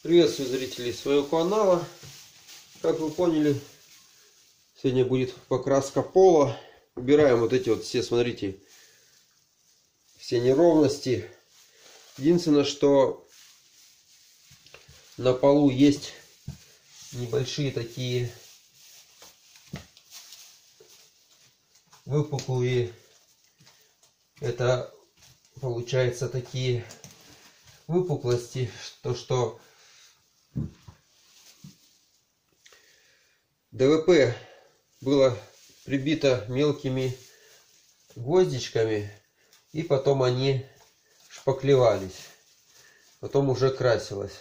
Приветствую зрителей своего канала. Как вы поняли, сегодня будет покраска пола. Убираем вот эти вот все, смотрите, все неровности. Единственное, что на полу есть небольшие такие выпуклые. Это получается такие выпуклости, что ДВП было прибито мелкими гвоздичками, и потом они шпаклевались, потом уже красилось.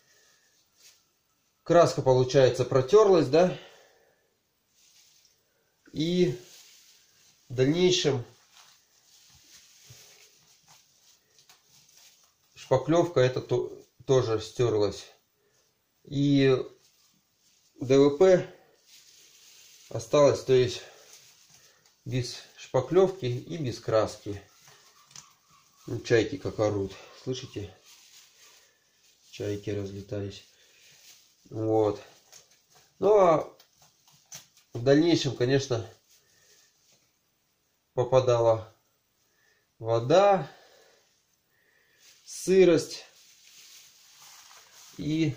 Краска, получается, протерлась, да, и в дальнейшем шпаклевка это тоже стерлась, и ДВП осталось, то есть без шпаклевки и без краски. Чайки как орут, слышите? Чайки разлетались. Вот. Ну а в дальнейшем, конечно, попадала вода, сырость, и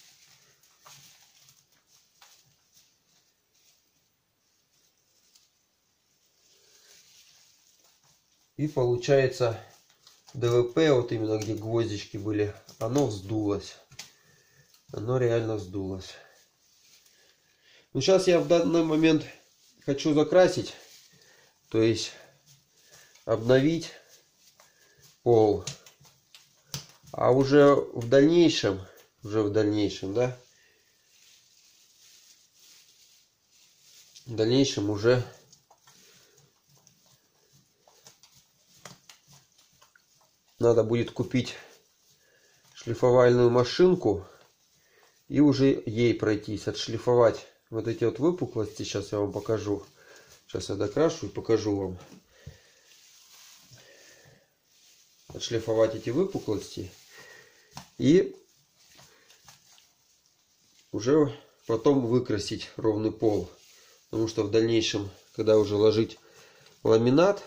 получается ДВП, вот именно где гвоздички были, оно вздулось. Оно реально вздулось. Ну, сейчас я в данный момент хочу закрасить, то есть обновить пол. А уже в дальнейшем, да, в дальнейшем уже надо будет купить шлифовальную машинку и уже ей пройтись, отшлифовать вот эти вот выпуклости. Сейчас я вам покажу. Сейчас я докрашу и покажу вам. Отшлифовать эти выпуклости и уже потом выкрасить ровный пол. Потому что в дальнейшем, когда уже ложить ламинат,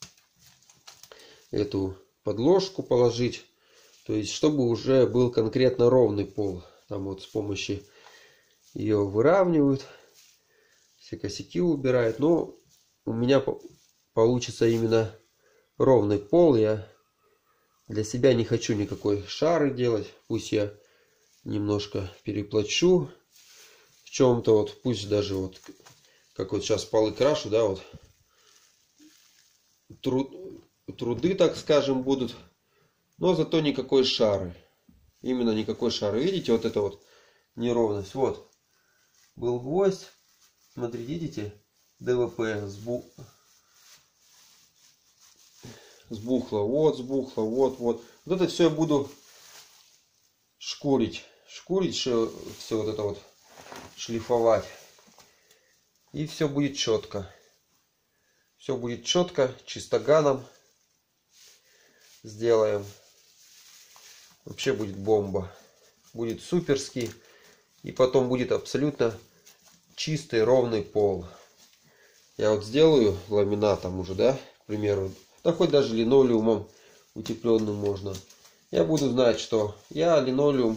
эту подложку положить, то есть чтобы уже был конкретно ровный пол. Там вот с помощью ее выравнивают, все косяки убирают. Но у меня получится именно ровный пол. Я для себя не хочу никакой шары делать. Пусть я немножко переплачу в чем-то. Вот пусть даже вот как вот сейчас полы крашу, да, вот труды, так скажем, будут, но зато никакой шары. Именно никакой шары. Видите, вот это вот неровность. Вот был гвоздь. Смотрите, видите, ДВП сбухло. Вот сбухло. Вот. Вот это все я буду шкурить. Все вот это вот шлифовать. И все будет четко. Все будет четко, чистоганом сделаем. Вообще будет бомба. Будет суперский. И потом будет абсолютно чистый, ровный пол. Я вот сделаю ламинатом уже, да, к примеру. Да хоть даже линолеумом утепленным можно. Я буду знать, что я линолеум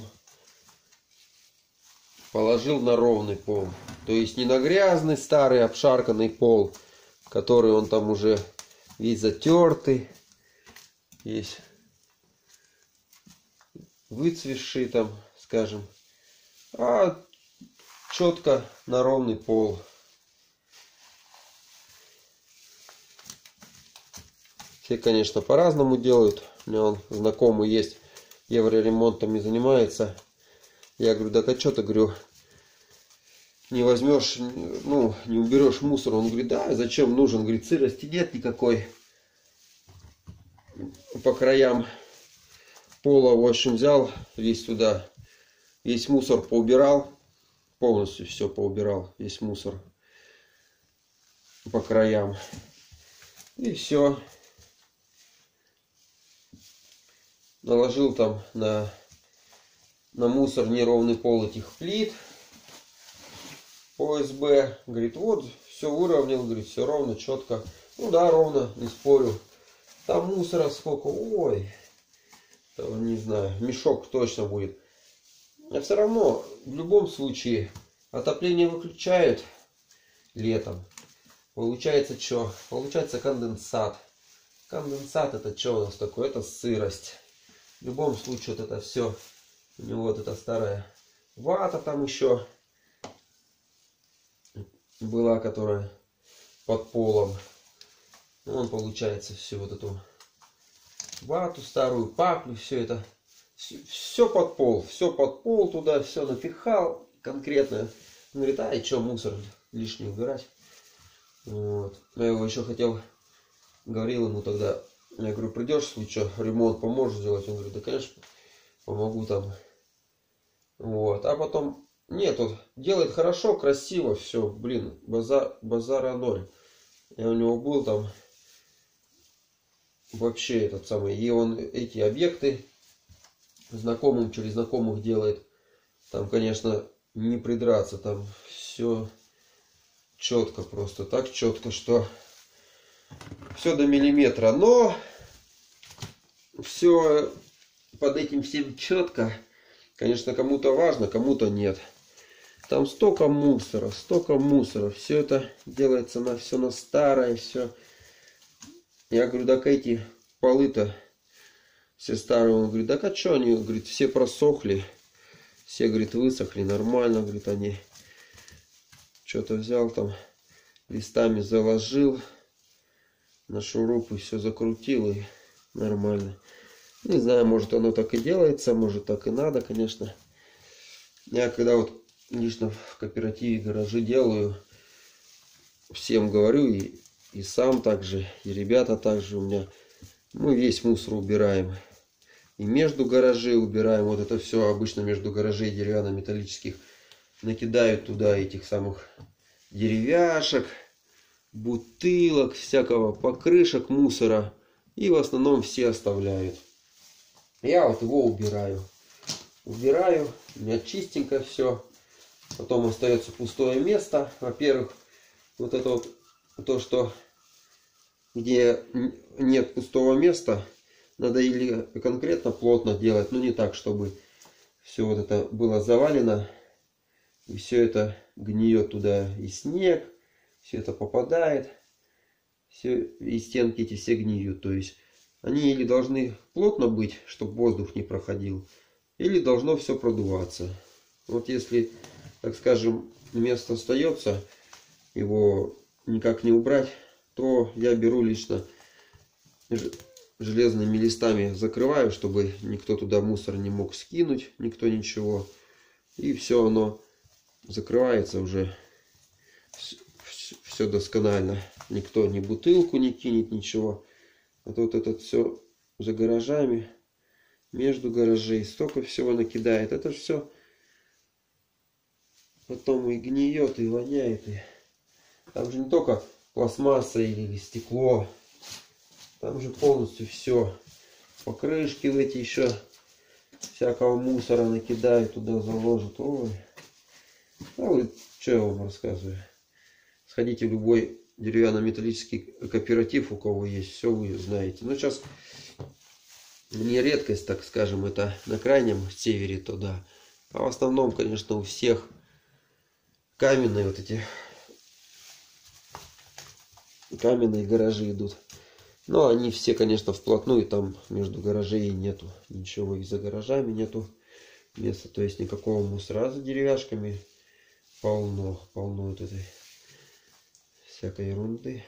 положил на ровный пол. То есть не на грязный, старый, обшарканный пол, который он там уже весь затертый, есть выцветший там, скажем, а четко на ровный пол. Все, конечно, по-разному делают. У меня он знакомый есть, евроремонтами занимается. Я говорю, да а что ты, говорю, не возьмешь, ну, не уберешь мусор. Он говорит, да, зачем нужен? Говорит, сырости нет никакой. По краям пола, в общем, взял весь туда, весь мусор поубирал. Полностью все поубирал, весь мусор по краям. И все. Наложил там на на мусор неровный пол этих плит. ОСБ. Говорит, вот, все выровнял, говорит, все ровно, четко. Ну да, ровно, не спорю. Там мусора сколько, ой, не знаю, мешок точно будет. А все равно, в любом случае, отопление выключают летом. Получается что? Получается конденсат. Конденсат это что у нас такое? Это сырость. В любом случае вот это все. У него вот эта старая вата там еще была, которая под полом. Он получается всю вот эту вату старую, паклю, все это. Все под пол. Все под пол туда, все напихал конкретно. Он говорит, а и что, мусор лишний убирать. Вот. Я его еще хотел, говорил ему тогда, я говорю, придешь, если что, ремонт поможешь сделать? Он говорит, да конечно, помогу там. Вот. А потом, нет, он делает хорошо, красиво, все, блин, базара ноль. Я у него был там, вообще этот самый, и он эти объекты знакомым через знакомых делает. Там, конечно, не придраться, там все четко, просто так четко, что все до миллиметра. Но все под этим всем четко. Конечно, кому-то важно, кому-то нет. Там столько мусора, все это делается на все на старое, все. Я говорю, так эти полы-то все старые. Он говорит, так а что они, говорит, все просохли, все, говорит, высохли нормально, говорит, они что-то взял там, листами заложил, на шурупы все закрутил и нормально. Не знаю, может оно так и делается, может так и надо, конечно. Я когда вот лично в кооперативе гаражи делаю, всем говорю, и сам также, и ребята также у меня, мы весь мусор убираем. И между гаражей убираем, вот это все обычно между гаражей деревянно-металлических накидают туда этих самых деревяшек, бутылок, всякого покрышек, мусора. И в основном все оставляют. Я вот его убираю. Убираю, у меня чистенько все. Потом остается пустое место. Во-первых, вот это вот то, что где нет пустого места, надо или конкретно плотно делать, но не так, чтобы все вот это было завалено. И все это гниет туда, и снег, все это попадает. Все, и стенки эти все гниют. То есть они или должны плотно быть, чтобы воздух не проходил, или должно все продуваться. Вот если, так скажем, место остается, его никак не убрать, то я беру лично железными листами, закрываю, чтобы никто туда мусор не мог скинуть, никто ничего. И все оно закрывается уже, все досконально. Никто ни бутылку не кинет, ничего. А тут это все за гаражами, между гаражей столько всего накидает. Это все потом и гниет, и воняет. И там же не только пластмасса или стекло, там же полностью все. Покрышки в эти еще всякого мусора накидают, туда заложат. Ой. А вы, что я вам рассказываю? Сходите в любой деревянно-металлический кооператив, у кого есть, все вы знаете. Но сейчас не редкость, так скажем, это на крайнем севере, то да. А в основном, конечно, у всех каменные вот эти каменные гаражи идут. Но они все, конечно, вплотную, там между гаражей нету ничего, и за гаражами нету места, то есть никакого мусора. А за деревяшками полно вот этой всякой ерунды.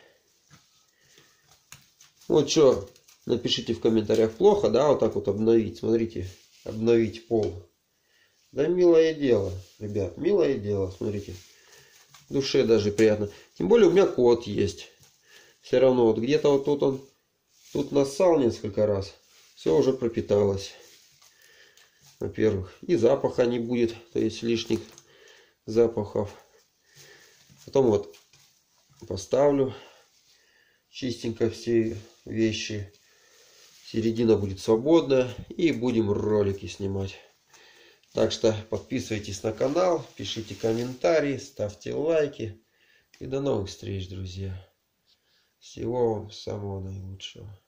Вот что, напишите в комментариях, плохо, да, вот так вот обновить. Смотрите, обновить пол. Да, милое дело, ребят, милое дело, смотрите. Душе даже приятно. Тем более у меня кот есть. Все равно вот где-то вот тут он тут нассал несколько раз. Все уже пропиталось. Во-первых, и запаха не будет, то есть лишних запахов. Потом вот поставлю чистенько все вещи. Середина будет свободная. И будем ролики снимать. Так что подписывайтесь на канал, пишите комментарии, ставьте лайки. И до новых встреч, друзья. Всего вам самого наилучшего.